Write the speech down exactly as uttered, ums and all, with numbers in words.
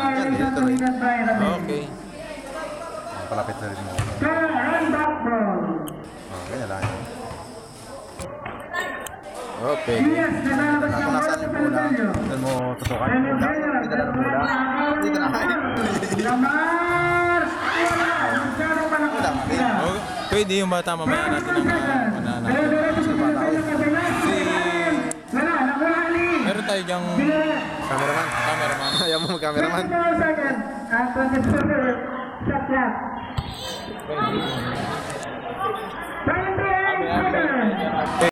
Yan, dito tuloy. Okay. Palapit na rin mo. Okay, na lang. Okay. Kung nasaan yung bola, doon mo tutukan yung bola. Dito lang yung bola. Dito na kayo. Wala, okay. Oh, pwede yung bata mamaya natin ang mananap. Si... Meron tayo dyang Cameraman. cameraman. Ayaw mo mag-cameraman. Pwede.